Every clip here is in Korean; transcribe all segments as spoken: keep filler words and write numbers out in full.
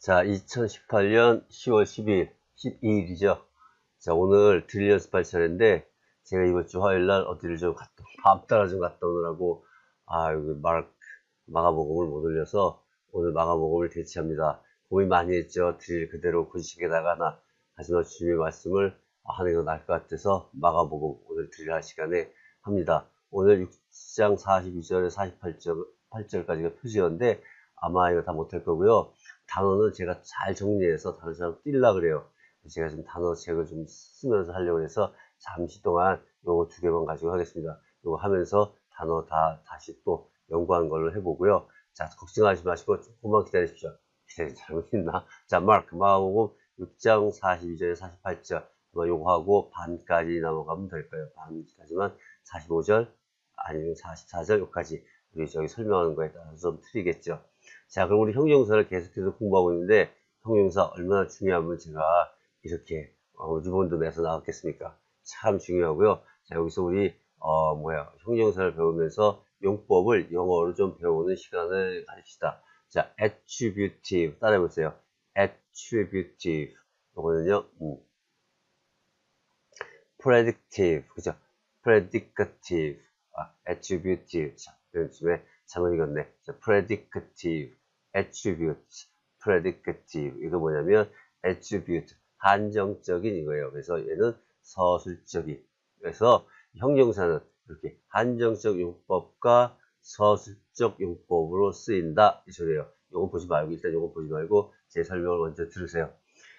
자, 이천십팔 년 시월 십이일, 십이 일이죠. 자, 오늘 드릴 연습할 차례인데, 제가 이번 주 화요일 날 어디를 좀 갔다, 밤 따라 좀 갔다 오느라고, 아, 여기 막, 마감보금을 못 올려서, 오늘 마감보금을 대체합니다. 고민 많이 했죠. 드릴 그대로 군식에다가 나, 하지만 주님의 말씀을 하는 게 나을 것 같아서, 마감보금 오늘 드릴 할 시간에 합니다. 오늘 육 장 사십이 절에 사십팔 절, 팔 절까지가 표지어인데, 아마 이거 다 못할 거고요. 단어는 제가 잘 정리해서 다른 사람 뛸라 그래요. 제가 좀 단어책을 좀 쓰면서 하려고 해서 잠시 동안 요거 두 개만 가지고 하겠습니다. 요거 하면서 단어 다 다시 또 연구하는 걸로 해보고요. 자, 걱정하지 마시고 조금만 기다리십시오. 기다리 잘못했나? 자, 마크, 마가복음 육 장 사십이 절에 사십팔 절. 요거 하고 반까지 넘어가면 될 거예요. 반까지만 사십오 절 아니면 사십사 절 여기까지 우리 저기 설명하는 거에 따라서 좀 틀리겠죠. 자, 그럼 우리 형용사를 계속해서 공부하고 있는데, 형용사 얼마나 중요하면 제가 이렇게, 어, 리본도 내서 나왔겠습니까? 참 중요하고요. 자, 여기서 우리, 어, 뭐야, 형용사를 배우면서 용법을 영어로 좀 배우는 시간을 가집시다. 자, attributive. 따라해보세요. attributive. 요거는요, 음, predictive. 그죠? predicative. 아, attributive. 자, 요즘에 잘못 읽었네. 자, predicative, attribute, predicative. 이거 뭐냐면 attribute, 한정적인 이거예요. 그래서 얘는 서술적인. 그래서 형용사는 이렇게 한정적 용법과 서술적 용법으로 쓰인다. 이 소리예요. 요거 보지 말고 일단 요거 보지 말고 제 설명을 먼저 들으세요.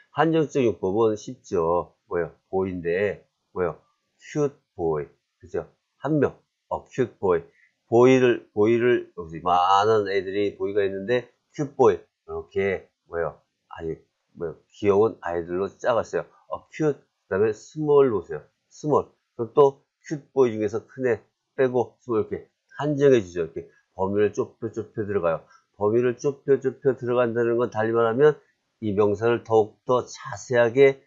한정적 용법은 쉽죠. 뭐예요? 보이인데 뭐예요? cute boy. 그죠? 한 명. 어, cute boy. 보이를, 보이를, 여기서 많은 애들이 보이가 있는데, 큐보이. 이렇게, 뭐예요? 아주, 뭐예요? 귀여운 아이들로 작았어요. 어, 큐, 그 다음에 스몰 보세요. 스몰. 그럼 또, 큐보이 중에서 큰 애 빼고, 스몰 이렇게 한정해 주죠. 이렇게 범위를 좁혀 좁혀 들어가요. 범위를 좁혀 좁혀 들어간다는 건 달리 말하면, 이 명사를 더욱더 자세하게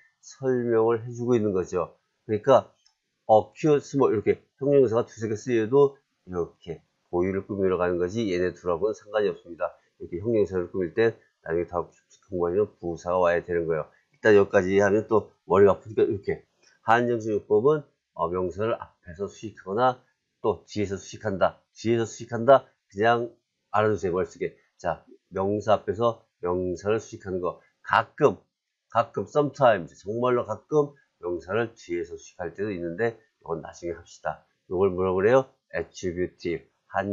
설명을 해주고 있는 거죠. 그러니까, 어, 큐, 스몰, 이렇게 형용사가 두세 개 쓰여도 이렇게 보이를 꾸미러 가는 거지 얘네 둘하고는 상관이 없습니다. 이렇게 형용사를 꾸밀 땐 나중에 다 공부하면 부사가 와야 되는 거예요. 일단 여기까지 하면 또 머리가 아프니까 이렇게 한정식 용법은 어, 명사를 앞에서 수식하거나 또 뒤에서 수식한다. 뒤에서 수식한다. 그냥 알아두세요. 머릿속에. 자, 명사 앞에서 명사를 수식하는 거. 가끔, 가끔, sometimes, 정말로 가끔 명사를 뒤에서 수식할 때도 있는데 이건 나중에 합시다. 이걸 뭐라고 그래요? attributive,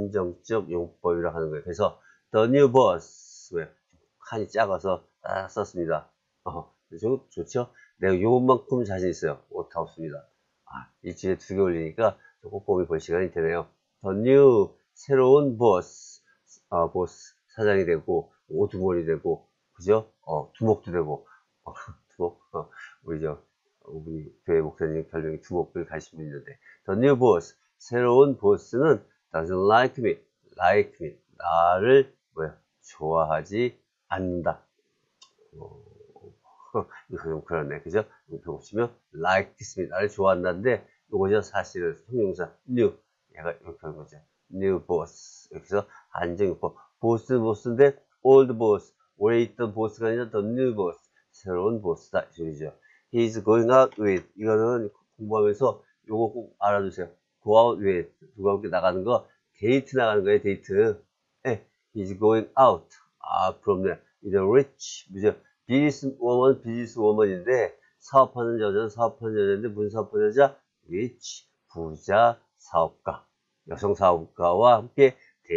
한정적 용법이라고 하는 거예요. 그래서 the new boss, 왜? 칸이 작아서 딱 썼습니다. 어, 그죠? 좋죠? 내가 요것만큼 자신 있어요. 오타 없습니다. 아, 일주일에 두 개 올리니까 꼼꼼히 볼 시간이 되네요. the new, 새로운 boss, 어, 보스, 사장이 되고, 오두머리 되고, 그죠? 어, 두목도 되고, 어, 두목, 어, 우리 저, 우리 교회 목사님 별명이 두목을 가신 분이 있는데, the new boss, 새로운 보스는 doesn't like me, like me, 나를 뭐야 좋아하지 않는다. 어, 이거 좀 그렇네, 그죠? 이거 보시면 like this, 나를 좋아한다는데 이거죠 사실은 형용사 new, 얘가 이렇게 하는 거죠. new boss. 여기서 한정용법. 보스 보스인데 old boss, 오래 있던 보스가 아니라 the new boss, 새로운 보스다 이 소리죠. He's going out with, 이거는 공부하면서 요거 꼭 알아두세요. go out with, 누가 함께 나가는 거, 데이트 나가는 거예요, 데이트. 예, he's going out. 아, from there. with a rich, 뭐죠? 비즈니스워먼, 비즈니스워먼인데, 사업하는 여자는 사업하는 여자인데, 무슨 사업하는 여자? rich, 부자, 사업가. 여성 사업가와 함께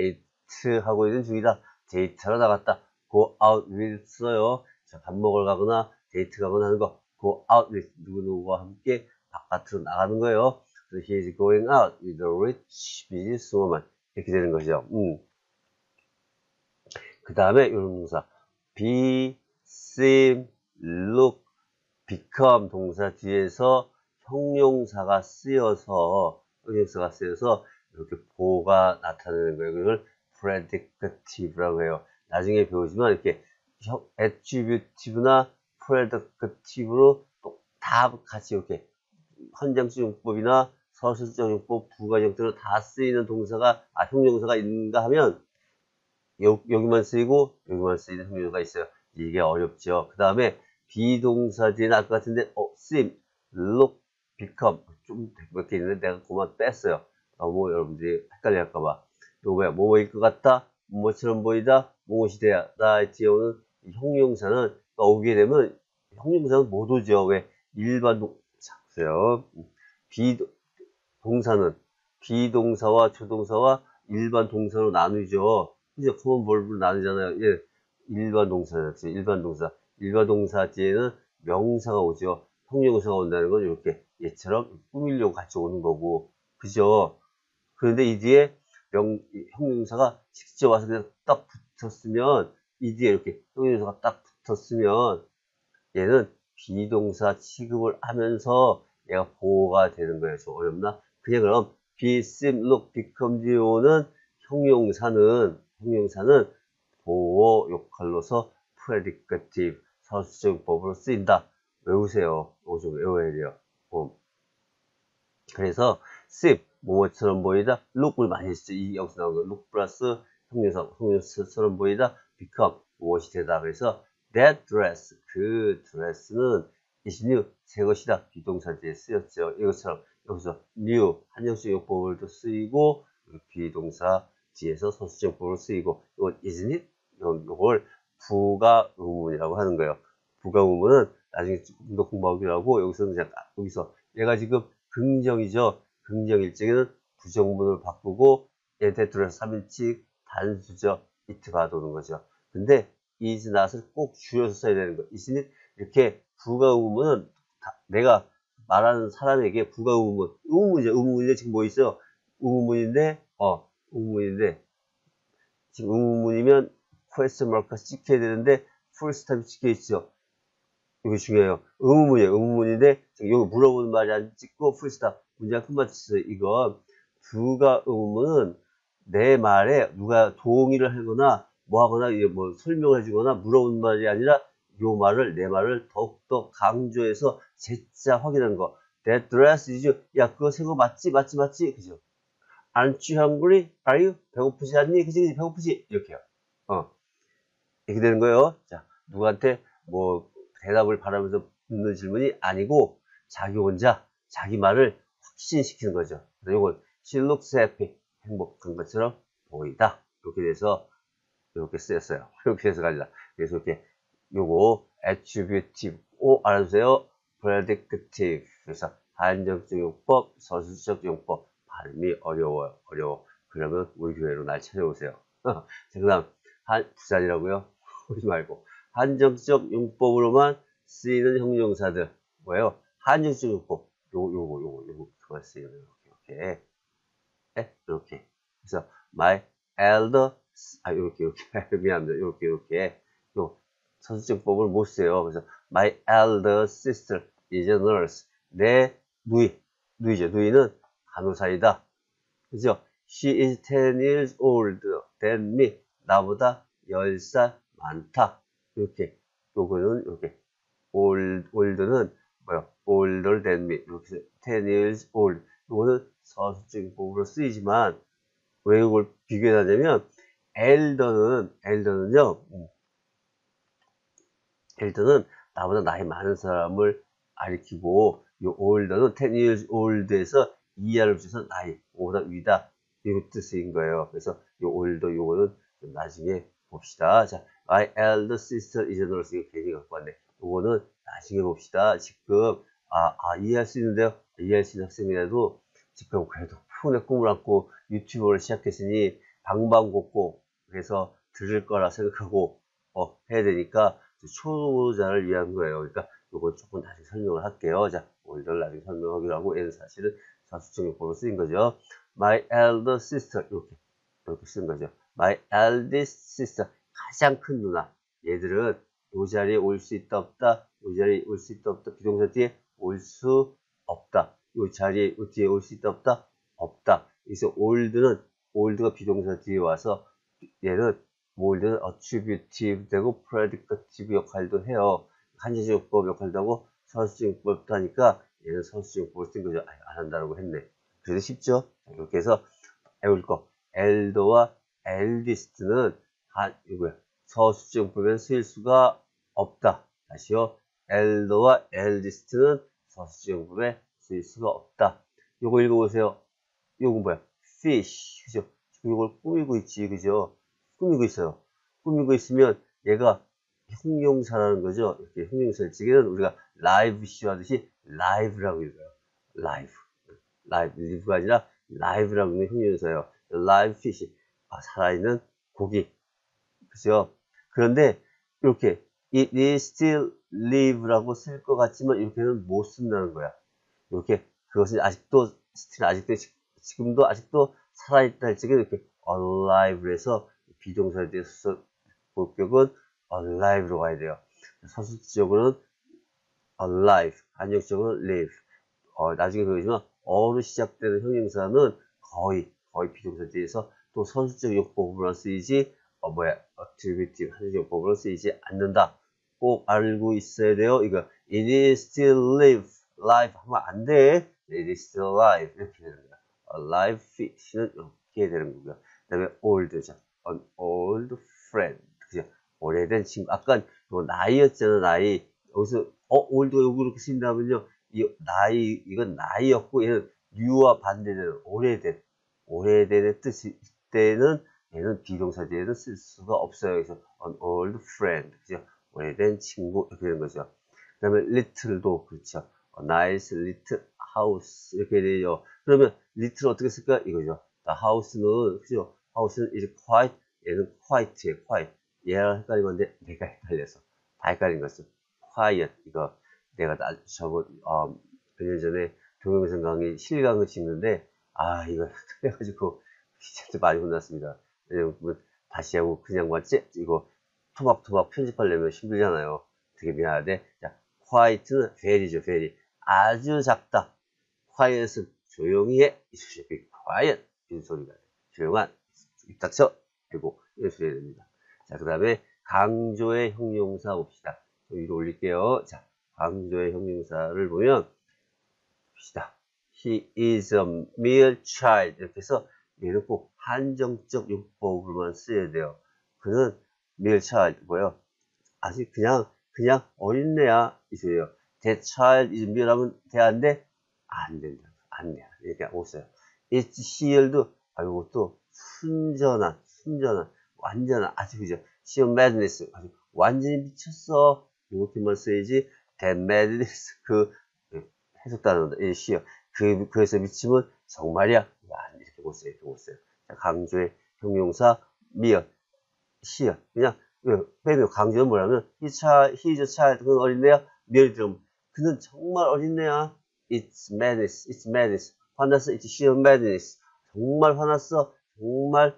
데이트하고 있는 중이다. 데이트하러 나갔다. go out with 써요. 자, 밥 먹으러 가거나, 데이트 가거나 하는 거. go out with, 누구누구와 함께 바깥으로 나가는 거예요. 그래서 he is going out with a rich businesswoman. 이렇게 되는 거죠. 음. 그 다음에 이런 동사. be, seem, look, become 동사 뒤에서 형용사가 쓰여서, 형용사가 쓰여서 이렇게 보가 나타나는 거예요. 그걸 predicative라고 해요. 나중에 배우지만 이렇게 attributive나 predicative로 또 다 같이 이렇게 한정적 용법이나 서술적 용법, 부가정적으로 다 쓰이는 동사가, 아, 형용사가 있는가 하면 여, 여기만 쓰이고 여기만 쓰이는 형용사가 있어요. 이게 어렵죠. 그 다음에 비동사 뒤에는 아까 같은데 어, seem, look, become 좀 몇 개 있는데 내가 그만 뺐어요. 너무 여러분들이 헷갈릴까봐. 이거 뭐야? 뭐뭐일 것 같다, 뭐뭐처럼 보이다, 무엇이 돼야. 나 뒤에 오는 형용사는 오게 되면 형용사는 못 오죠. 왜? 일반 동, 자, 보세요. 비동사는 비동사와 조동사와 일반 동사로 나누죠. 이제 커먼 벌브로 나누잖아요. 예. 일반 동사였죠. 일반 동사. 일반 동사 뒤에는 명사가 오죠. 형용사가 온다는 건 이렇게 얘처럼 꾸미려고 같이 오는 거고. 그죠? 그런데 이 뒤에 명, 형용사가 직접 와서 그냥 딱 붙었으면, 이 뒤에 이렇게 형용사가 딱 붙었으면, 얘는 비동사 취급을 하면서 얘가 보호가 되는 거예요. 좀 어렵나? 그냥 그럼 be, seem, look, become, do는 형용사는, 형용사는 보호 역할로서 predicative, 서술적법으로 쓰인다. 외우세요. 이거 좀 외워야 돼요. 어. 그래서 seem, 뭐뭐처럼 보이다. look을 많이 쓰죠. 이 여기서 나온 거. look 플러스 형용사, 형용사처럼 보이다. become, 무엇이 되다. 그래서 that dress, 그 드레스는 is new, 새 것이다. 비동사 뒤에 쓰였죠. 이것처럼 여기서 new, 한정식 용법으로도 쓰이고, 비동사 뒤에서 서술적법으로 쓰이고, 이건 isn't it? 이걸 부가 의문이라고 하는 거예요. 부가 의문은 나중에 조금 더 공부하기로 하고, 여기서는 그냥, 여기서 얘가 지금 긍정이죠. 긍정일 적에는 부정문을 바꾸고, 얘한테 들어서 삼 인칭 단수죠. it 가도는 거죠. 근데 is not을 꼭 줄여서 써야 되는 거. isn't it? 이렇게 부가 의문은 내가 말하는 사람에게 부가 의문, 의문이죠. 의문인데 지금 뭐 있어요? 의문인데, 어, 의문인데, 지금 의문이면 question mark가 찍혀야 되는데 full stop이 찍혀 있죠. 이거 중요해요. 의문문이에요. 의문문인데 여기 물어보는 말이 안 찍고 full stop. 문장 끝만 찍어요. 이건 부가 의문은 내 말에 누가 동의를 하거나 뭐 하거나 뭐 설명을 해주거나 물어보는 말이 아니라 요 말을 내 말을 더욱더 강조해서 재짜 확인하는 거. That dress is you. 야 그거 새 거 맞지 맞지 맞지 그죠? Aren't you hungry? Are you? 배고프지 않니? 그치 그치 배고프지? 이렇게요. 어 이렇게 되는 거예요. 자 누구한테 뭐 대답을 바라면서 묻는 질문이 아니고 자기 혼자 자기 말을 확신시키는 거죠. 그래서 이건 she looks happy, 행복한 것처럼 보이다. 이렇게 돼서 이렇게 쓰였어요. 이렇게 해서 가리다. 그래서 이렇게 요거 attributive, 오 알아두세요. predicative. 그래서 한정적 용법, 서술적 용법. 발음이 어려워요. 어려워. 그러면 우리 교회로 날 찾아오세요. 자, 그 다음 한 부산이라고요? 오지 말고 한정적 용법으로만 쓰이는 형용사들 뭐예요? 한정적 용법 요 요거 요거 요거 그만 쓰이는 이렇게 이렇게 네? 이렇게 그래서 my elder 아 이렇게 이렇게 미안합니다 이렇게 이렇게 요 서술적법을 못 써요. 그래서 my elder sister is a nurse 내 누이 누이죠. 누이는 간호사이다. 그죠? she is ten years older than me 나보다 열 살 많다. 이렇게 요거는 이렇게 old, older는 뭐야? older than me 이렇게 ten years old 요거는 서술적인 법으로 쓰이지만 왜 이걸 비교해하냐면 elder는 elder는요 elder는 나보다 나이 많은 사람을 가리키고 요 older는 ten years old에서 이하를 붙여서 나이 보다 위다 이 뜻인 거예요. 그래서 요 older 요거는 좀 나중에 봅시다. 자, my elder sister is a nurse. 이거 괜히 갖고 왔네. 요거는 나중에 봅시다. 지금, 아, 아, 이해할 수 있는데요. 이해할 수 있는 학생이라도 지금 그래도 푸른의 꿈을 안고 유튜브를 시작했으니 방방곡곡 그래서 들을 거라 생각하고, 어, 해야 되니까 초보자를 위한 거예요. 그러니까 요건 조금 나중에 설명을 할게요. 자, 오늘 나중에 설명하기로 하고, 얘는 사실은 사수적 용법으로 쓰인 거죠. My elder sister. 이렇게, 이렇게 쓴 거죠. My eldest sister. 가장 큰 누나. 얘들은 이 자리에 올 수 있다, 없다. 이 자리에 올 수 있다, 없다. 비동사 뒤에 올 수 없다. 이 자리에 뒤에 올 수 있다, 없다. 없다. 그래서 old는, old가 비동사 뒤에 와서 얘는 old는 attributive 되고 predicative 역할도 해요. 한자적 용법 역할도 하고 서술적 용법도 하니까 얘는 서술적 용법을 쓴 거죠. 아, 안 한다고 했네. 그래도 쉽죠? 이렇게 해서 배울 거. 엘더와 엘디스트는 한, 이거야. 서술지용법에는 쓰일 수가 없다. 다시요. elder와 eldest는 서술지용법에 쓰일 수가 없다. 요거 읽어보세요. 요거 뭐야? fish. 그죠? 이걸 꾸미고 있지. 그죠? 꾸미고 있어요. 꾸미고 있으면 얘가 형용사라는 거죠. 이렇게 형용사를 쓰기는 우리가 live issue 하듯이 live라고 읽어요. live. live. live가 아니라 live라고 읽는 형용사예요. live fish. 아, 살아있는 고기. 그죠? 그런데 이렇게 it is still live라고 쓸 것 같지만 이렇게는 못 쓴다는 거야. 이렇게 그것은 아직도 still 아직도 지금도 아직도 살아있다 할 적에 이렇게 alive를 해서 비동사에 대해서 본격은 alive로 가야 돼요. 서술적으로는 alive, 한역적으로는 live. 어, 나중에 그러지만 어로 시작되는 형용사는 거의 거의 비동사에 대해서 또 서술적 용법으로 쓰이지 어 뭐야 attributive 한역 용법으로 쓰이지 않는다. 꼭 알고 있어야 돼요. 이거 it is still live, live 하면 안 돼. it is still alive 이렇게 되는 거야. alive fish는 이렇게 되는 거고요. 그 다음에 old죠. an old friend. 그죠? 오래된 친구. 아까 나이였잖아, 나이. 여기서 어 old가 여기 이렇게 쓰인다면요. 이 나이 이건 나이였고 얘는 new와 반대되는 오래된 오래된의 뜻일 때는 얘는 비동사 뒤에는 쓸 수가 없어요. 그래서 an old friend, 그죠? 오래된 친구 이렇게 되는 거죠. 그 다음에 little도 그렇죠. a nice little house 이렇게 되죠. 그러면 little 어떻게 쓸까? 이거죠. house는 그죠? house는 is quite, 얘는 quiet예요. quiet. 얘랑 헷갈리면 돼. 내가 헷갈려서 다 헷갈린 거죠. quiet 이거 내가 나 저번 어, 몇 년 전에 동영상 강의 실강을 찍는데 아 이거 헷갈려가지고 진짜 많이 혼났습니다. 왜냐면 다시 하고 그냥 왔지 이거 토막토막 편집하려면 힘들잖아요. 되게 미안한데 자 quiet는 very죠. very 아주 작다. quiet은 조용히 해. 이 소리가 quiet 이 소리가 조용한 입 닥쳐 그리고 이런 소리가 됩니다. 자 그 다음에 강조의 형용사 봅시다. 좀 위로 올릴게요. 자 강조의 형용사를 보면 봅시다. He is a mere child 이렇게 해서 얘는 꼭 한정적 용법으로만 써야 돼요. 그는 mere child 뭐예요? 아직 그냥 그냥 어린애야 이 소리예요. That child is mere 하면 돼안돼? 안 된다. 안 돼. 이렇게 못 써요. It's healed 아 이것도 순전한 순전한 완전한 아주 그죠. sheer madness 아주 완전히 미쳤어. 이렇게만 써야지. That madness 그 해석 단어다. 이 sheer 그 그래서 미침은 정말이야. 안 이렇게 못 써요. 이렇게 못 써요. 자, 강조의 형용사 mere sheer 그냥 빼면 강조는 뭐냐면 he child, he is a child 그는 어린애야. mere 좀 그는 정말 어린애야. It's madness, it's madness. 화났어, it's sheer madness. 정말 화났어, 정말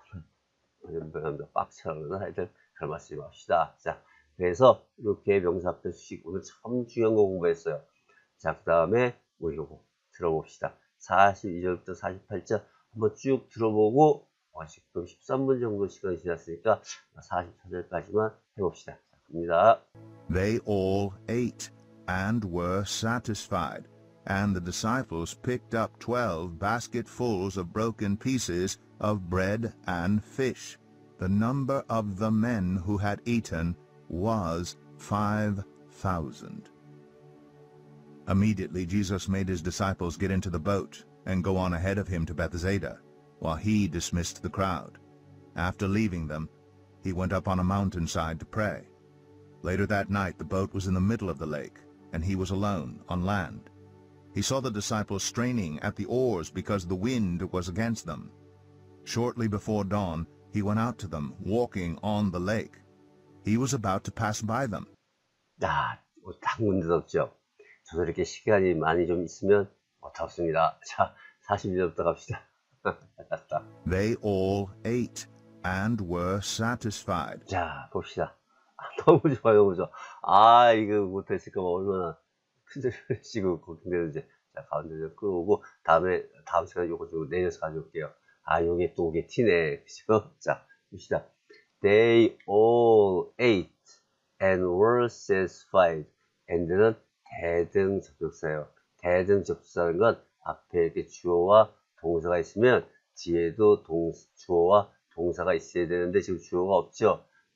빡쳐나 하여튼 그런 말씀 합시다. 자, 그래서 이렇게 명사표 수식 오늘 참 중요한 거 공부했어요. 자, 그 다음에 우리 요거 들어봅시다. 사십이 절부터 사십팔 절 한번 쭉 들어보고 어, 지금 십삼 분 정도 시간이 지났으니까 사십사 절까지만 해봅시다. 자, 갑니다. They all ate and were satisfied, and the disciples picked up twelve basketfuls of broken pieces of bread and fish. The number of the men who had eaten was five thousand. Immediately Jesus made his disciples get into the boat and go on ahead of him to Bethsaida, while he dismissed the crowd. After leaving them, he went up on a mountainside to pray. Later that night the boat was in the middle of the lake, and he was alone on land. He saw the disciples straining at the oars because the wind was against them. Shortly before dawn, he went out to them, walking on the lake. He was about to pass by them. 야, 딱 문제없죠. 저도 이렇게 시간이 많이 좀 있으면 어떻습니다. 자, 사십이 절부터 갑시다. They all ate and were satisfied. 자, 봅시다. 아, 너무 좋아요, 너무 좋아. 아, 이거 못했을까봐 얼마나 큰 소리를 치고 걱정되는지. 자, 가운데 좀 끌어오고, 다음에, 다음 시간에 요거 좀 내려서 가져올게요. 아, 요게 또 오게 튀네. 그죠? 자, 봅시다. They all ate and were satisfied. and는 대등 접속사예요. 대등 접속사는 건 앞에 이렇게 주어와 동사가 있으면 뒤에도 동, 주어와 동사가 있어야 되는데 지금 주어가 없죠.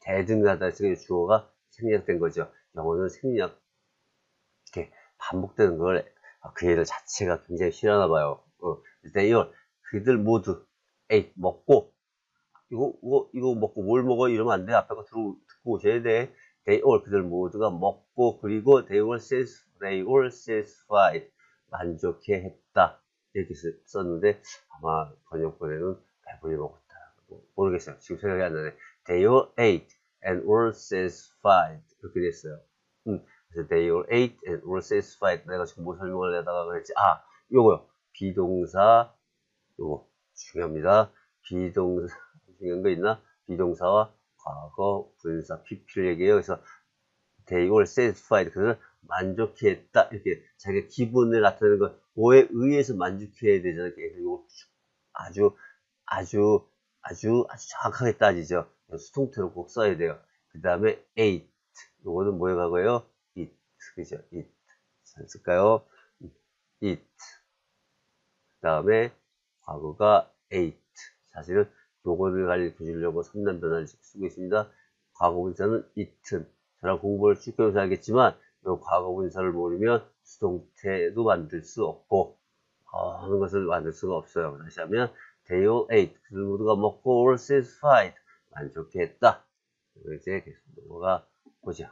대등하다 해서 주어가 생략된 거죠. 영어는 생략, 이렇게 반복되는 걸, 그 애들 자체가 굉장히 싫어하나 봐요. 어, they all, 그들 모두 ate, 먹고, 이거, 이거, 이거 먹고 뭘 먹어? 이러면 안 돼. 앞에 거 들어, 듣고 오셔야 돼. They all, 그들 모두가 먹고, 그리고 they all says, they all satisfied, 만족해 했다. 이렇게 썼는데, 아마 번역본에는 배불리 먹었다. 모르겠어요. 지금 생각이 안 나네. They all ate and were satisfied. 이렇게 됐어요. 음, 그래서 they all ate and were satisfied. 내가 지금 뭐 설명을 하다가 그랬지? 아, 요거요. 비동사, 요거 중요합니다. 비동사, 중요한 거 있나? 비동사와 과거, 분사, 피피를 얘기해요. 그래서 they all satisfied. 그래서 만족했다. 이렇게 자기가 기분을 나타내는 거, 뭐에 의해서 만족해야 되잖아요. 이거 아주, 아주, 아주, 아주 정확하게 따지죠. 수동태로 꼭 써야 돼요. 그 다음에 ate. 요거는 뭐에 가고요? eat. 그죠? eat. 잘 쓸까요? eat. 그 다음에 과거가 ate. 사실은 요거를 가르쳐주려고 삼단 변화를 쓰고 있습니다. 과거 분사는 eaten. 저랑 공부를 쭉 배워서 알겠지만, 요 과거 분사를 모르면 수동태도 만들 수 없고, 어, 하는 것을 만들 수가 없어요. 다시 하면, they all ate. 그들 모두가 먹고 all satisfied. 만족했다. 이제 계속 넘어가 보죠.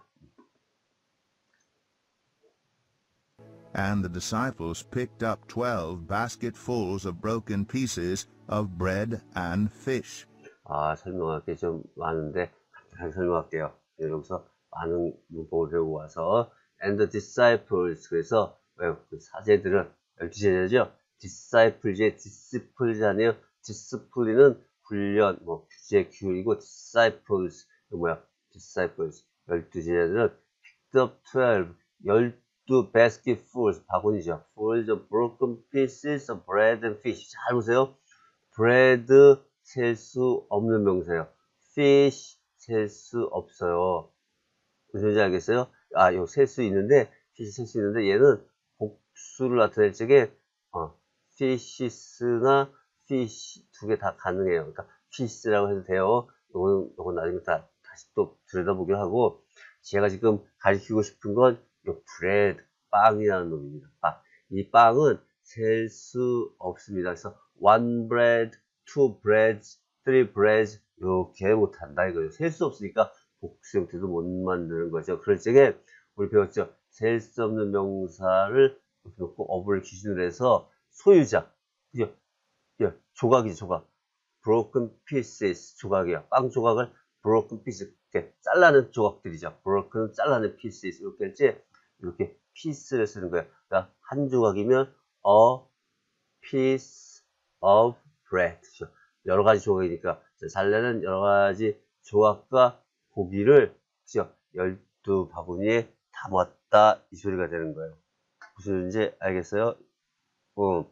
And the disciples picked up twelve basketfuls of broken pieces of bread and fish. 아, 설명할 게 좀 많은데, 간단하게 설명할게요. 여기서 많은 문법을 배우고 와서, and the disciples, 그래서, 왜, 그 사제들은, 열두 제자죠? disciples의 disciple잖아요. discipline은 훈련, 뭐, 규제, 규율이고, disciples, 그 뭐야, disciples, 열두 제자들은 picked up twelve, 열두 basketfuls, 바구니죠. full of broken pieces of bread and fish. 잘 보세요. bread, 셀 수 없는 명사예요. fish, 셀 수 없어요. 무슨 말인지 알겠어요? 아, 요 셀 수 있는데, fish 셀 수 있는데, 얘는 복수를 나타낼 적에, 어, fishes나 fish 두 개 다 가능해요. 그러니까 fish라고 해도 돼요. 요거는, 요건 나중에 다, 다시 또 들여다보기로 하고, 제가 지금 가르치고 싶은 건, 요 bread, 빵이라는 놈입니다. 빵. 이 빵은 셀 수 없습니다. 그래서 one bread, two breads, three breads, 이렇게 못한다 이거예요. 셀 수 없으니까 복수 형태도 못 만드는 거죠. 그럴 적에 우리 배웠죠. 셀 수 없는 명사를 놓고 어부를 기준으로 해서 소유자, 그죠? 예, 조각이죠, 조각. broken pieces, 조각이요. 빵 조각을 broken pieces, 이렇게 잘라낸 조각들이죠. broken, 잘라낸 pieces, 이렇게 할지 이렇게 piece를 쓰는 거예요. 그러니까 한 조각이면 a piece of bread. 여러 가지 조각이니까 잘라낸 여러 가지 조각과 고기를 열두 바구니에 담았다. 이 소리가 되는 거예요. 무슨 소리인지 알겠어요? 어.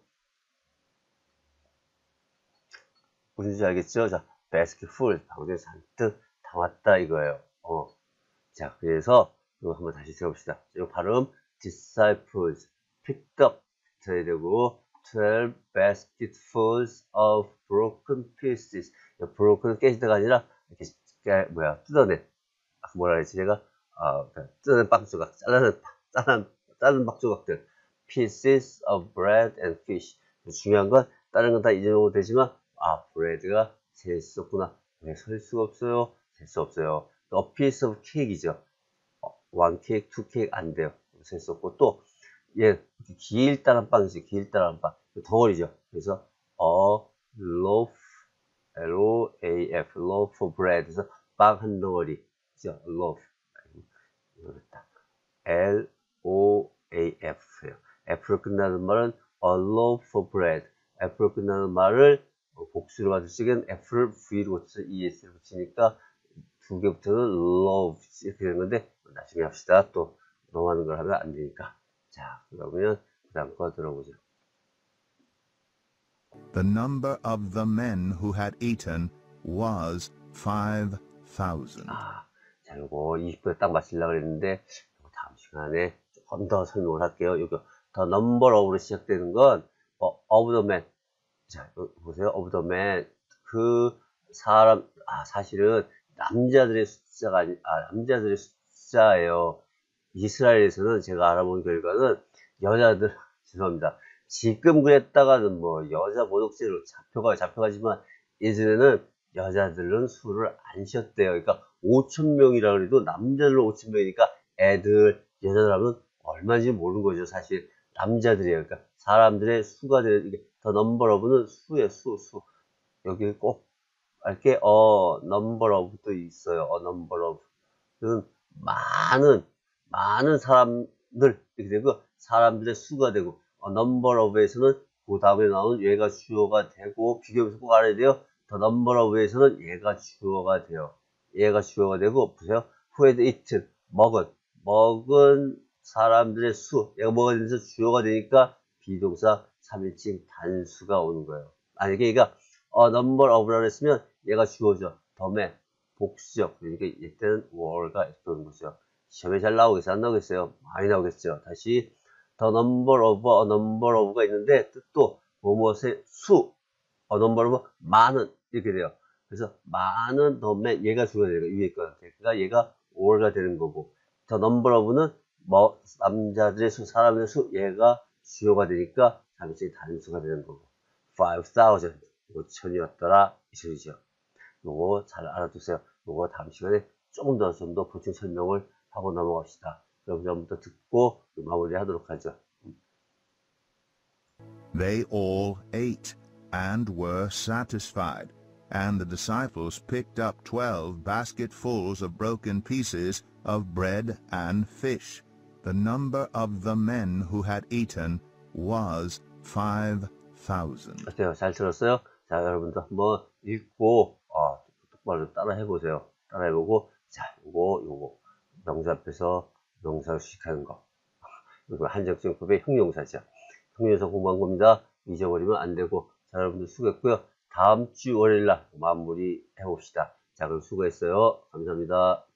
무슨 소리인지 알겠죠? 자, basketful, 바구니에 잔뜩 담았다 이거예요. 어. 자, 그래서 이거 한번 다시 들어봅시다. 이 발음 disciples picked up 해야 되고 twelve basketfuls of broken pieces. broken 깨지다가 아니라 이렇게 뭐야 뜯어낸 뭐라 했지 제가 아, 뜯어낸 빵 조각, 잘라낸 잘라낸 다른 빵 조각들 pieces of bread and fish. 중요한 건 다른 건 다 잊어먹어도 되지만 아 브레드가 셀 수 없구나. 왜 셀 수가 없어요? 셀 수 없어요. a piece of cake이죠. one cake, two cake 안 돼요. 셀 수 없고 또 예, 길다란 빵이지. 길다란 빵. 덩어리죠. 그래서 a loaf, L O A F, loaf of bread. 그래서 빵 한 덩어리. 그죠? loaf. L O A F예요. F로 끝나는 말은 a loaf of bread. F로 끝나는 말을 복수로 받을 적엔 F를 V로 고쳐서 ES를 붙이니까 두 개부터는 love 이렇게 되는 건데 나중에 합시다. 또 넘어가는 걸 하면 안 되니까. 자, 그러면 그 다음 거 들어보죠. The number of the men who had eaten was five thousand. 아, 자, 요거 이십 분에 딱 마치려고 했는데 다음 시간에 조금 더 설명을 할게요. 여기 the number of로 시작되는 건 어, of the men. 자, 보세요. of the men. 그 사람, 아, 사실은 남자들의 숫자가 아니, 아, 남자들의 숫자예요. 이스라엘에서는 제가 알아본 결과는 여자들, 죄송합니다. 지금 그랬다가는 뭐 여자 모독죄로 잡혀가, 잡혀가지만 예전에는 여자들은 술을 안 쉬었대요. 그러니까 오천 명이라 그래도 남자들은 오천 명이니까 애들, 여자들 하면 얼마인지 모르는 거죠. 사실 남자들이에요. 그러니까 사람들의 수가 되는, 이게 더 넘버 오브는 수예요. 수, 수. 여기 꼭 이렇게 어 넘버 오브도 있어요. 어 넘버 오브. 그는 많은 많은 사람들 이렇게 되고 사람들의 수가 되고 어, number of에서는 그 다음에 나오는 얘가 주어가 되고 비교해서 꼭 알아야 돼요. the number of에서는 얘가 주어가 돼요. 얘가 주어가 되고 보세요. who had eaten 먹은 먹은 사람들의 수 얘가 뭐가 되면서 주어가 되니까 비동사 삼 인칭 단수가 오는 거예요. 아니 그러니까 어, number of라고 했으면 얘가 주어죠. 덤에 복수적 그러니까 이때는 were가 이렇게 오는 거죠. 시험에 잘 나오겠어요? 안 나오겠어요? 많이 나오겠죠. 다시 the number of, a number of가 있는데 뜻도 뭐뭐의 수, a number of 많은 이렇게 돼요. 그래서 많은 덤에 얘가 주어야 되고 위에 있거든요. 그러니까 얘가 were가 되는 거고 the number of는 뭐 남자들의 수, 사람의 수 얘가 주어가 되니까 잠시 단수가 되는 거고 five thousand 오천이었더라 이 소리죠. 요거 잘 알아두세요. 요거 다음 시간에 조금 더 좀 더 보충 설명을 하고 넘어갑시다. 그럼 전부터 듣고 마무리 하도록 하죠. They all ate and were satisfied, and the disciples picked up twelve basketfuls of broken pieces of bread and fish. The number of the men who had eaten was five thousand. 어때요? 잘 들었어요? 자, 여러분도 한번 읽고 어, 똑바로 따라 해보세요. 따라 해보고 자, 요거 요거 명사 앞에서 명사 수식하는 거. 이거 한정적법의 형용사죠. 형용사 공부한 겁니다. 잊어버리면 안 되고 자, 여러분들 수고했고요. 다음 주 월요일 날 마무리 해봅시다. 자, 그럼 수고했어요. 감사합니다.